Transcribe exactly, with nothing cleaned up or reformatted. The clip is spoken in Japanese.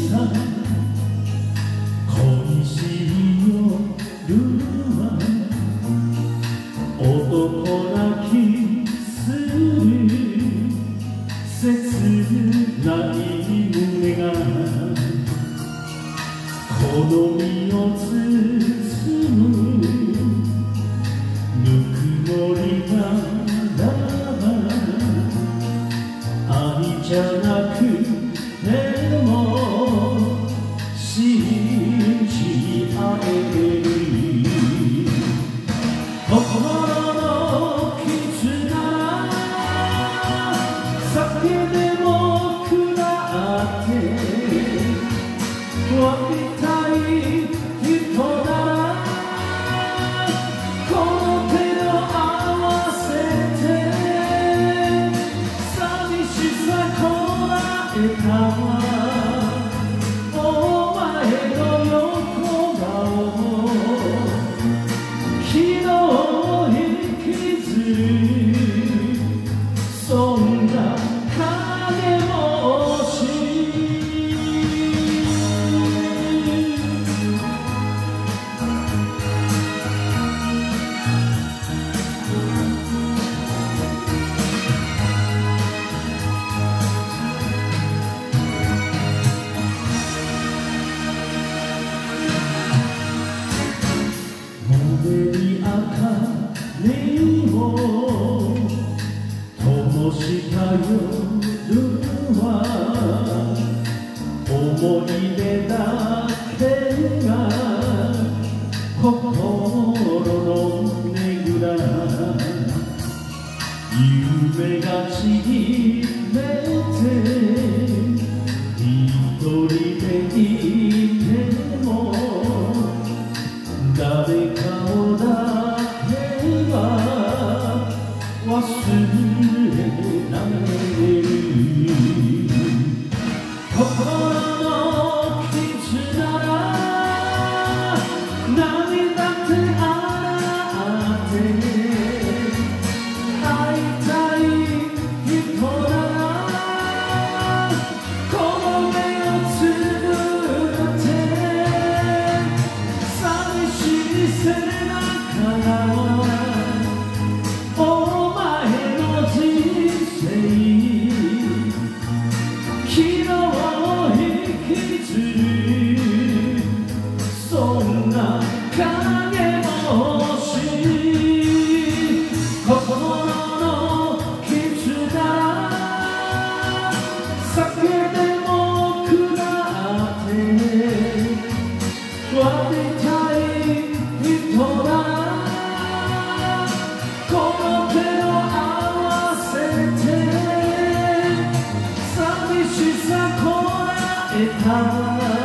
さ恋しい夜は男泣きする切ない胸がこの身を包むぬくもりならば愛じゃなくても信じ合える心の傷なら酒でも食らって詫びたい人ならこの手を合わせて寂しさこらえたわお前の横顔昨日引きずるそんな影星灯した夜は思い出だけが心のねぐら夢がちぎれて一人でいても誰かをだけは忘れられる心の傷なら何だってあって会いたい人ならこの目をつぶって寂しい背中からそんな影星心の傷なら酒でも食らって詫びたい人ならこの手を合わせて寂しさこらえた